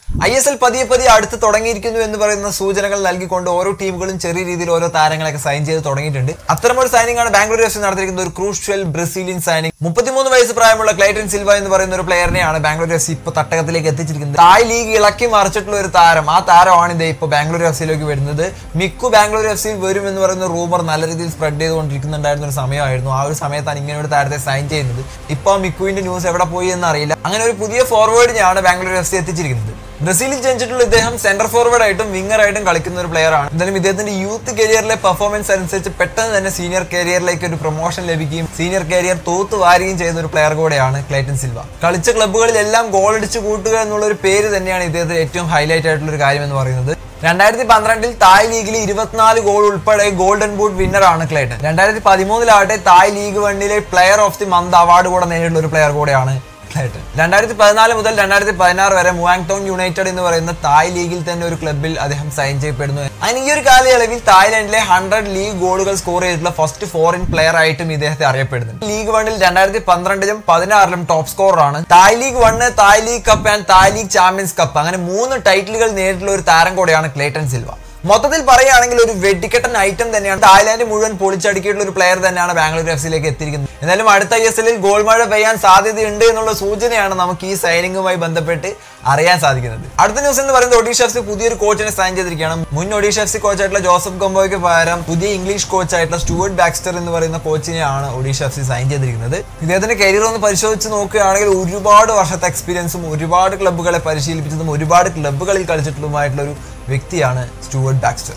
ISL പതിയെ അടുത്ത് തുടങ്ങിയിരിക്കുന്നു എന്ന് പറയുന്ന സൂചനകൾ നൽകിക്കൊണ്ട് ഓരോ ടീമുകളും ചെറിയ രീതിയിൽ ഓരോ താരങ്ങളൊക്കെ സൈൻ ചെയ്ത് തുടങ്ങിയിട്ടുണ്ട്. അത്തരമൊരു സൈനിങ് ആണ് ബാംഗ്ലൂർ FC നടത്തിയിരിക്കുന്ന ഒരു ക്രൂഷ്യൽ ബ്രസീലിയൻ സൈനിങ്. 33 വയസ്സ് പ്രായമുള്ള ക്ലൈറ്റൺ സിൽവ എന്ന് പറയുന്ന ഒരു പ്ലെയറിനെയാണ് ബാംഗ്ലൂർ FC ഇപ്പോൾ തട്ടകത്തിലേക്ക് എത്തിച്ചിരിക്കുന്നത്. തായ് ലീഗ് ഇളക്കി മറിച്ചിട്ടുള്ള ഒരു താരം. ആ താരമാണ് ഇത് ഇപ്പോൾ ബാംഗ്ലൂർ FCയിലേക്ക് വരുന്നത്. മിക്കു ബാംഗ്ലൂർ FCയിൽ വരും എന്ന് പറയുന്ന റൂമർ നല്ല രീതിയിൽ സ്പ്രെഡ് ചെയ്തുകൊണ്ടിരിക്കുന്നുണ്ടായിരുന്ന ഒരു സമയമായിരുന്നു. ആ ഒരു സമയത്താണ് ഇങ്ങനെ ഒരു താരത്തെ സൈൻ ചെയ്യുന്നത്. ഇപ്പോൾ മിക്കുവിന്റെ ന്യൂസ് എവിടെ പോയി എന്ന് അറിയില്ല. അങ്ങനെ ഒരു പുതിയ ഫോർവേഡിനെയാണ് ബാംഗ്ലൂർ FC എത്തിച്ചിരിക്കുന്നത്. ബ്രസീലിൽ ജനിച്ചിട്ടുള്ള ഇദ്ദേഹം സെന്റർ ഫോർവേഡ് ആയിട്ടും വിങ്ങർ ആയിട്ടും കളിക്കുന്ന ഒരു പ്ലെയർ ആണ്. എന്തായാലും ഇദ്ദേഹത്തിന്റെ യൂത്ത് കരിയറിലെ പെർഫോമൻസ് അനുസരിച്ച് പെട്ടെന്ന് തന്നെ സീനിയർ കരിയറിലേക്ക് ഒരു പ്രൊമോഷൻ ലഭിക്കുകയും സീനിയർ കരിയർ തൂത്തുവാരുകയും ചെയ്ത ഒരു പ്ലെയർ കൂടെയാണ് ക്ലൈറ്റൺ സിൽവ. കളിച്ച ക്ലബ്ബുകളിലെല്ലാം ഗോൾ അടിച്ചു കൂട്ടുക എന്നുള്ള ഒരു പേര് തന്നെയാണ് ഇദ്ദേഹത്തിന് ഏറ്റവും ഹൈലൈറ്റ് ആയിട്ടുള്ള ഒരു കാര്യം എന്ന് പറയുന്നത്. 2012 തായ് ലീഗിൽ 24 ഗോൾ ഉൾപ്പെടെ ഗോൾഡൻ ബൂട്ട് വിന്നർ ആണ് Cleiton. 2013 Thai league 1 player of the month award കൂടെ നേടിയിട്ടുള്ള ഒരു പ്ലെയർ കൂടെയാണ്. 2014 മുതൽ 2016 വരെ മുവാങ്ടോൺ യുണൈറ്റഡ് എന്ന് പറയുന്ന തായ് ലീഗിൽ തന്നെ ഒരു ക്ലബിൽ അദ്ദേഹം സൈൻ ചെയ്യപ്പെടുന്നു. അതിന് ഈ ഒരു കാലയളവിൽ തായ്ലൻഡിലെ 100 ലീഗ് ഗോളുകൾ സ്കോർ ചെയ്തിട്ടുള്ള ഫസ്റ്റ് ഫോറിൻ പ്ലെയർ ആയിട്ടും ഇദ്ദേഹത്തെ അറിയപ്പെടുന്നു. ലീഗ് 1 2012 16 ടോപ്പ് സ്കോററാണ്. Thai league 1, Thai league cup and Thai league champions cup അങ്ങനെ 3 ടൈറ്റിലുകൾ നേരിട്ടുള്ള ഒരു താരം കൂടെയാണ് ക്ലൈറ്റൺ സിൽവ. മൊത്തത്തിൽ പറയുകയാണെങ്കിൽ ഒരു വെടിക്കെട്ടൻ ഐറ്റം തന്നെയാണ്. തായ്ലാന്റ് മുഴുവൻ പൊളിച്ചടുക്കിയിട്ടുള്ള ഒരു പ്ലെയർ തന്നെയാണ് ബാംഗ്ലൂർ FCയിലേക്ക് എത്തിയിരിക്കുന്നത്. എന്നാലും അടുത്ത ISLൽ ഗോൾ മഴ പെയ്യാൻ സാധ്യതയുണ്ട് എന്നുള്ള സൂചനയാണ് നമുക്ക് ഈ സൈനിങ്ങുമായി ബന്ധപ്പെട്ട് അറിയാൻ സാധിക്കുന്നത്. അടുത്ത ന്യൂസ് എന്ന് പറയുന്നത് ഒഡീഷ FC പുതിയൊരു കോച്ചിനെ സൈൻ ചെയ്തിരിക്കുകയാണ്. മുൻ ഒഡീഷ FC കോച്ചായിട്ടുള്ള ജോസഫ് ഗംബോയ്ക്ക് പകരം പുതിയ ഇംഗ്ലീഷ് കോച്ചായിട്ടുള്ള സ്റ്റുവർട്ട് ബാക്സ്റ്റർ എന്ന് പറയുന്ന കോച്ചിനെയാണ് ഒഡീഷ FC സൈൻ ചെയ്തിരിക്കുന്നത്. ഇദ്ദേഹത്തിന്റെ കരിയർ ഒന്ന് പരിശോധിച്ച് നോക്കുകയാണെങ്കിൽ ഒരുപാട് വർഷത്തെ എക്സ്പീരിയൻസും ഒരുപാട് ക്ലബ്ബുകളെ പരിശീലിപ്പിച്ചതും ഒരുപാട് ക്ലബ്ബുകളിൽ കളിച്ചിട്ടുള്ളതുമായിട്ടുള്ള ഒരു വ്യക്തിയാണ് സ്റ്റുവർട്ട് ബാക്സ്റ്റർ.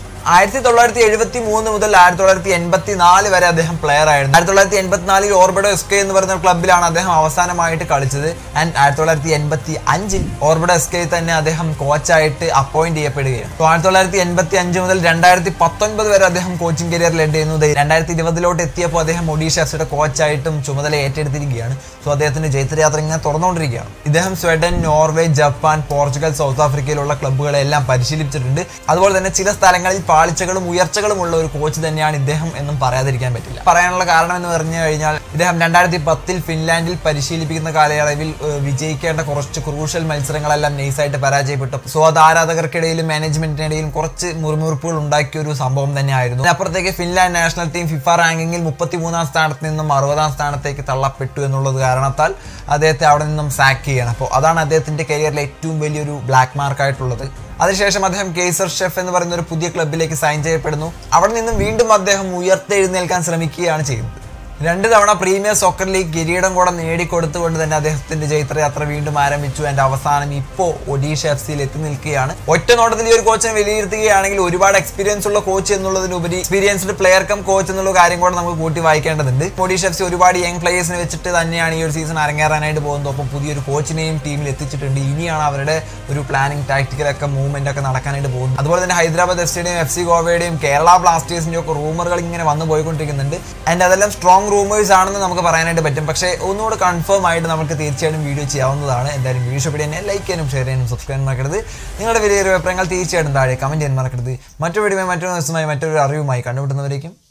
1973 മുതൽ 1984 വരെ അദ്ദേഹം പ്ലെയർ ആയിരുന്നു. 1984 ഓർബിഡോ SK എന്ന് പറയുന്ന ക്ലബ്ബിലാണ് അദ്ദേഹം അവസാനമായിട്ട് കളിച്ചത്. ആൻഡ് 1985 ഓർബിഡോ SK തന്നെ അദ്ദേഹം കോച്ചായിട്ട് അപ്പോയിന്റ് ചെയ്യപ്പെടുകയാണ്. 1985 മുതൽ 2019 വരെ അദ്ദേഹം കോച്ചിങ് കരിയർ ലെഡ് ചെയ്യുന്നു. 2020 എത്തിയപ്പോൾ അദ്ദേഹം ഒഡീഷ FCയുടെ കോച്ചായിട്ടും ചുമതല ഏറ്റെടുത്തിരിക്കുകയാണ്. സോ അദ്ദേഹത്തിന്റെ ജൈത്രയാത്ര ഇങ്ങനെ തുറന്നുകൊണ്ടിരിക്കുകയാണ്. ഇദ്ദേഹം Sweden, Norway, Japan, Portugal, South ആഫ്രിക്കയിലുള്ള ക്ലബ്ബുകളെല്ലാം പരിശീലിപ്പിച്ചിട്ടുണ്ട്. അതുപോലെ തന്നെ ചില സ്ഥലങ്ങളിൽ പാളിച്ചകളും ഉയർച്ചകളും ഉള്ള ഒരു കോച്ച് തന്നെയാണ് ഇദ്ദേഹം എന്നും പറയാതിരിക്കാൻ പറ്റില്ല. പറയാനുള്ള കാരണം എന്ന് പറഞ്ഞു കഴിഞ്ഞാൽ ഇദ്ദേഹം 2010 ഫിൻലാൻഡിൽ പരിശീലിപ്പിക്കുന്ന കാലയളവിൽ വിജയിക്കേണ്ട കുറച്ച് ക്രൂഷ്യൽ മത്സരങ്ങളെല്ലാം നൈസായിട്ട് പരാജയപ്പെട്ടു. സോ അത് ആരാധകർക്കിടയിലും മാനേജ്മെന്റിനിടയിലും കുറച്ച് മുറിമുറിപ്പുകൾ ഉണ്ടാക്കിയ ഒരു സംഭവം തന്നെയായിരുന്നു. അപ്പുറത്തേക്ക് ഫിൻലാൻഡ് നാഷണൽ ടീം ഫിഫ റാങ്കിങ്ങിൽ 33ാം സ്ഥാനത്ത് നിന്നും 60ാം സ്ഥാനത്തേക്ക് തള്ളപ്പെട്ടു എന്നുള്ളത് കാരണത്താൽ അദ്ദേഹത്തെ അവിടെ നിന്നും സാക്ക് ചെയ്യണം. അപ്പോൾ അതാണ് അദ്ദേഹത്തിന്റെ കരിയറിലെ ഏറ്റവും വലിയൊരു ബ്ലാക്ക് മാർക്കായിട്ടുള്ളത്. അതിനുശേഷം അദ്ദേഹം കേസർ ഷെഫ് എന്ന് പറയുന്ന ഒരു പുതിയ ക്ലബ്ബിലേക്ക് സൈൻ ചെയ്യപ്പെടുന്നു. അവിടെ നിന്നും വീണ്ടും അദ്ദേഹം ഉയർത്തെഴുന്നേൽക്കാൻ ശ്രമിക്കുകയാണ് ചെയ്യുന്നത്. 2 തവണ പ്രീമിയർ സോക്കർ ലീഗ് കിരീടം കൂടെ നേടിക്കൊടുത്തുകൊണ്ട് തന്നെ അദ്ദേഹത്തിന്റെ ജൈത്രയാത്ര വീണ്ടും ആരംഭിച്ചു. ആൻഡ് അവസാനം ഇപ്പോൾ ഒഡീഷ FCയിൽ എത്തി നിൽക്കുകയാണ്. ഒറ്റ നോട്ടത്തിൽ ഈ ഒരു കോച്ചിനെ വിലയിരുത്തുകയാണെങ്കിൽ ഒരുപാട് എക്സ്പീരിയൻസ് ഉള്ള കോച്ച് എന്നുള്ളതിനുപരി എക്സ്പീരിയൻസ്ഡ് പ്ലെയർ കം കോച്ച് എന്നുള്ള കാര്യം കൂടെ നമുക്ക് കൂട്ടി വായിക്കേണ്ടതുണ്ട്. ഒഡീഷ FC ഒരുപാട് യങ് പ്ലേയേഴ്സിനെ വെച്ചിട്ട് തന്നെയാണ് ഈ ഒരു സീസൺ അരങ്ങേറാനായിട്ട് പോകുന്നത്. ഒപ്പം പുതിയൊരു കോച്ചിനെയും ടീമിൽ എത്തിച്ചിട്ടുണ്ട്. ഇനിയാണ് അവരുടെ ഒരു പ്ലാനിങ് ടാക്ടിക്കലൊക്കെ മൂവ്മെന്റ് ഒക്കെ നടക്കാനായിട്ട് പോകുന്നത്. അതുപോലെ തന്നെ ഹൈദരാബാദ് FCയുടെയും FC ഗോവയുടെയും കേരള ബ്ലാസ്റ്റേഴ്സിന്റെയും ഒക്കെ റൂമറുകൾ ഇങ്ങനെ വന്നു പോയിക്കൊണ്ടിരിക്കുന്നുണ്ട്. ആൻഡ് അതെല്ലാം സ്ട്രോങ് റൂമേഴ്സ് ആണെന്ന് നമുക്ക് പറയാനായിട്ട് പറ്റും. പക്ഷേ ഒന്നുകൂടെ കൺഫേം ആയിട്ട് നമുക്ക് തീർച്ചയായിട്ടും വീഡിയോ ചെയ്യാവുന്നതാണ്. എന്തായാലും വീഡിയോ ഇഷ്ടപ്പെട്ട് തന്നെ ലൈക്ക് ചെയ്യാനും ഷെയർ ചെയ്യാനും സബ്സ്ക്രൈബ് മറക്കരുത്. നിങ്ങളുടെ വലിയൊരു അഭിപ്രായങ്ങൾ തീർച്ചയായിട്ടും താഴെ കമന്റ് ചെയ്യാൻ മറക്കരുത്. മറ്റൊരു വീഡിയോ മറ്റൊരു ദിവസമായി മറ്റൊരു അറിവുമായി കണ്ടുമുട്ടുന്നവരേക്കും